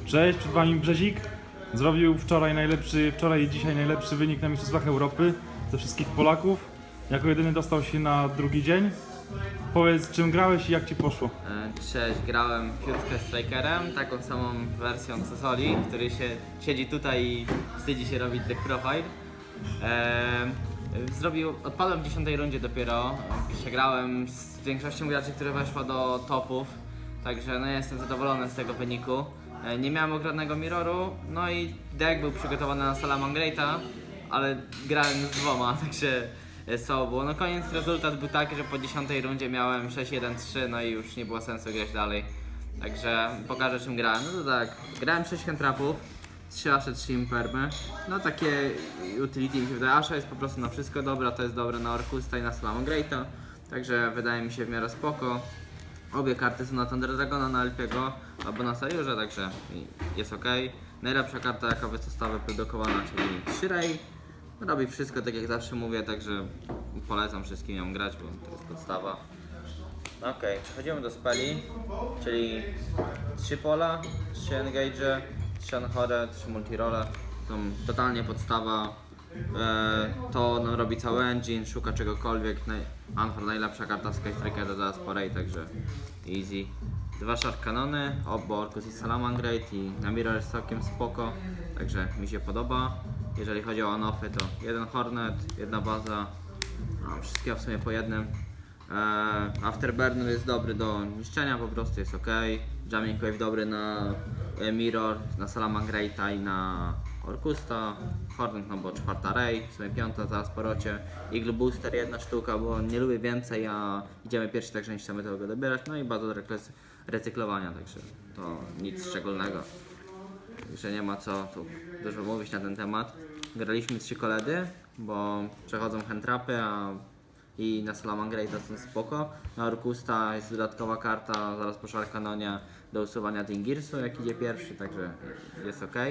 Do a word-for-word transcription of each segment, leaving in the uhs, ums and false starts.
Cześć, przed Wami Brzezik. Zrobił wczoraj najlepszy, wczoraj i dzisiaj najlepszy wynik na Mistrzostwach Europy ze wszystkich Polaków. Jako jedyny dostał się na drugi dzień. Powiedz, czym grałeś i jak Ci poszło? Cześć, grałem piątkę strikerem, taką samą wersją co Soli, który się siedzi tutaj i wstydzi się robić deck profile. Eee, zrobił, odpadłem w dziesiątej rundzie dopiero, przegrałem z większością graczy, które weszła do topów, także no jestem zadowolony z tego wyniku. Eee, nie miałem ogranego mirroru, no i deck był przygotowany na Salamangreata, ale grałem z dwoma, także słabo było. No koniec rezultat był taki, że po dziesiątej rundzie miałem sześć jeden trzy, no i już nie było sensu grać dalej. Także pokażę, czym grałem. No to tak, grałem sześć handtrapów, trzy asze, trzy impermy. No takie utility mi się wydaje. Asha jest po prostu na wszystko dobra, to jest dobre na Orkusta i na Salamangreata. Także wydaje mi się w miarę spoko. Obie karty są na Thunder Dragona, na Elfiego albo na Sayurze, także jest ok. Najlepsza karta jaka została wyprodukowana, czyli trzy Ray. Robi wszystko tak jak zawsze mówię, także polecam wszystkim ją grać, bo to jest podstawa. Ok, przechodzimy do speli, czyli trzy pola, trzy engage, trzy anchore, trzy multirole. To totalnie podstawa. E, to nam robi cały engine, szuka czegokolwiek. Anchor najlepsza karta w Skystrikera zaraz po Ray, także easy. Dwa Shark Canony, obo Orkus i Salamangreat i na mirror jest całkiem spoko, także mi się podoba. Jeżeli chodzi o on-offy, to jeden Hornet, jedna baza, no, wszystkie w sumie po jednym. Eee, Afterburner jest dobry do niszczenia, po prostu jest ok. Jamming Wave dobry na e, Mirror, na Salamangreata i na Orkusta. Hornet, no bo czwarta Ray, w sumie piąta zaraz po rocie. Eagle Booster jedna sztuka, bo nie lubię więcej, a idziemy pierwszy, także nie chcemy tego dobierać. No i baza do recyklowania, także to nic szczególnego. Że nie ma co tu dużo mówić na ten temat. Graliśmy trzy koledy, bo przechodzą handtrapy, a i na Salamangreata są spoko. Na Orkusta jest dodatkowa karta zaraz po Shark Canonie do usuwania Dingirsu, jak idzie pierwszy, także jest ok.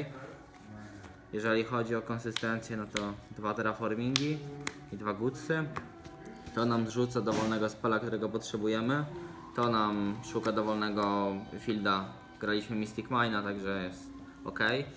Jeżeli chodzi o konsystencję, no to dwa terraformingi i dwa goodsy. To nam zrzuca dowolnego spela, którego potrzebujemy. To nam szuka dowolnego fielda. Graliśmy Mystic Mine'a, także jest ok.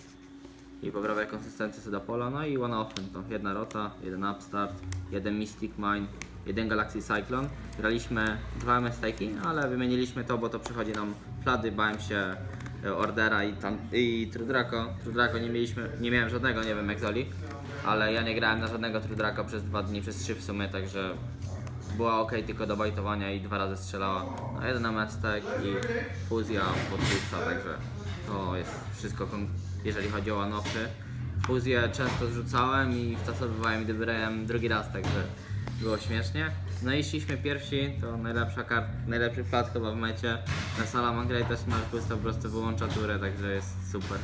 I poprawia konsystencję Sedapola, no i one-offy to jedna Rota, jeden Upstart, jeden Mystic Mine, jeden Galaxy Cyclone. Graliśmy dwa mistake'i, ale wymieniliśmy to, bo to przychodzi nam plady, bałem się Ordera i, tam, i True Draco. True Draco nie mieliśmy, nie miałem żadnego, nie wiem jak Zoli, ale ja nie grałem na żadnego True Draco przez dwa dni, przez trzy w sumie, także była ok tylko do bajtowania i dwa razy strzelała. No jeden mistake i fuzja podpusta, także to jest wszystko, jeżeli chodzi o one-offy. Fuzję często zrzucałem i wtasowywałem i dobierałem drugi raz, także było śmiesznie. No i szliśmy pierwsi, to najlepsza kart, najlepszy flat chyba w mecie. Na Salamangreata czy na Orkusta po prostu wyłącza turę, także jest super.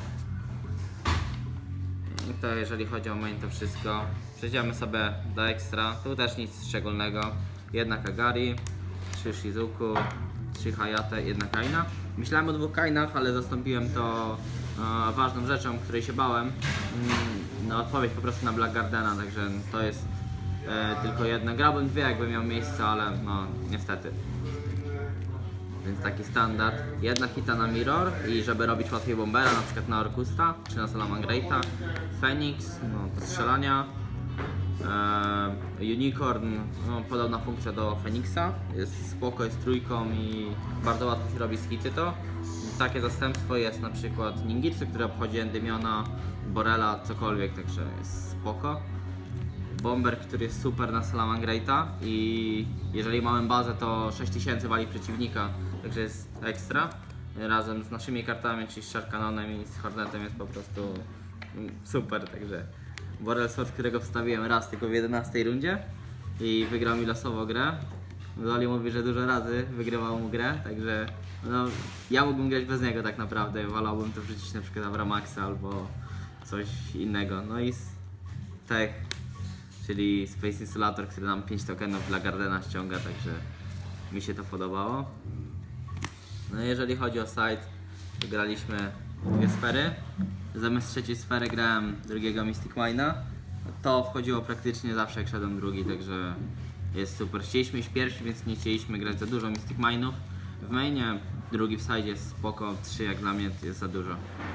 I to jeżeli chodzi o main to wszystko. Przejdziemy sobie do ekstra, tu też nic szczególnego. Jedna Kagari, trzy Shizuku, trzy Hayate, jedna Kaina. Myślałem o dwóch Kainach, ale zastąpiłem to e, ważną rzeczą, której się bałem. Mm, no, odpowiedź po prostu na Black Gardena, także to jest e, tylko jedna. Grałbym dwie, jakby miał miejsce, ale no niestety. Więc taki standard. Jedna hita na Mirror i żeby robić łatwiej bombera, na przykład na Orkusta czy na Salamangreata. Phoenix, no, do strzelania. Eee, Unicorn, no, podobna funkcja do Phoenixa, jest spoko, jest trójką i bardzo łatwo się robi z hity to. Takie zastępstwo jest na przykład Ningirsu, który obchodzi Endymiona, Borela, cokolwiek, także jest spoko. Bomber, który jest super na Salamangreata i jeżeli mamy bazę to sześć tysięcy wali przeciwnika, także jest ekstra. Razem z naszymi kartami, czyli z Shark Canonem i z Hornetem jest po prostu super, także Borel Sword, którego wstawiłem raz tylko w jedenastej rundzie i wygrał mi losowo grę. Zoli mówi, że dużo razy wygrywał mu grę, także no, ja mógłbym grać bez niego tak naprawdę. Wolałbym to wrzucić na przykład na Abramaxa albo coś innego. No i Tech, czyli Space Insulator, który nam pięć tokenów dla Gardena ściąga, także mi się to podobało. No jeżeli chodzi o site, to graliśmy dwie sfery. Zamiast trzeciej sfery grałem drugiego Mystic Mine'a. To wchodziło praktycznie zawsze jak szedłem drugi, także jest super. Chcieliśmy iść pierwsi, więc nie chcieliśmy grać za dużo Mystic Mine'ów. W mainie drugi w sajdzie jest spoko, trzy jak dla mnie jest za dużo.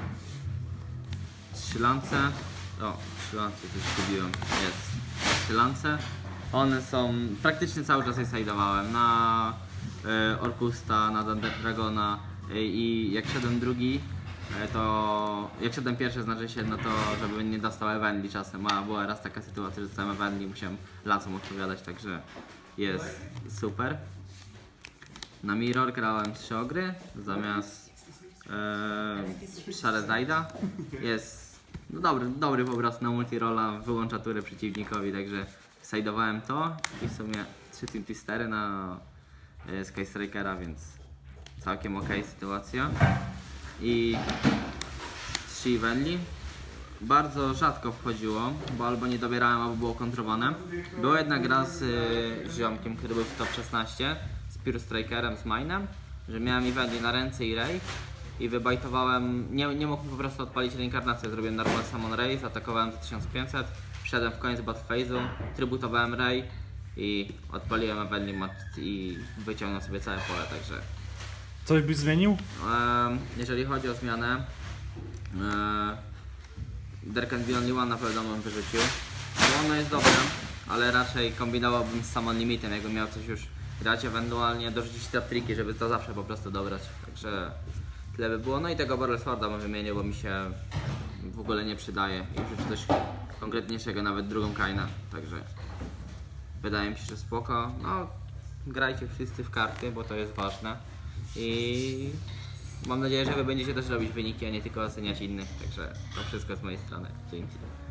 Trzy lance, o, trzy lance coś kupiłem, jest, trzy lance. One są, praktycznie cały czas je sajdowałem na y, Orkusta, na Thunder Dragona y, i jak szedłem drugi, y, to jak szedłem pierwszy znaczy się, no to żeby nie dostał Evenli czasem, a była raz taka sytuacja, że dostałem Evenli, musiałem lancom odpowiadać, także jest super. Na Mirror grałem trzy ogry zamiast e, Sharedida. Jest no dobry, dobry po prostu na multirola, wyłącza tury przeciwnikowi, także sajdowałem to i w sumie trzy Team Twistery na e, Skystrikera, więc całkiem ok sytuacja. I trzy Evenli. Bardzo rzadko wchodziło, bo albo nie dobierałem, albo było kontrowane. Była jedna gra z y, ziomkiem, który był w top szesnaście, z Pure Strikerem, z Minem, że miałem Evenli na ręce i Ray i wybajtowałem, nie, nie mógł po prostu odpalić reinkarnację, zrobiłem normal summon Ray, zaatakowałem za tysiąc pięćset, wszedłem w koniec battle phase'u, tributowałem Ray i odpaliłem Evenli i wyciągnął sobie całe pole, także... Coś byś zmienił? Um, jeżeli chodzi o zmianę, um, There Can Be Only One na pewno bym wyrzucił, bo ono jest dobre, ale raczej kombinowałbym z Summon Limitem, jakbym miał coś już grać, ewentualnie dorzucić te triki, żeby to zawsze po prostu dobrać, także tyle by było. No i tego Barrel Sworda bym wymienił, bo mi się w ogóle nie przydaje i wrzucić coś konkretniejszego, nawet drugą Kaina, także wydaje mi się, że spoko. No, grajcie wszyscy w karty, bo to jest ważne i mam nadzieję, że wy będziecie też robić wyniki, a nie tylko oceniać innych, także to wszystko z mojej strony. Dzięki.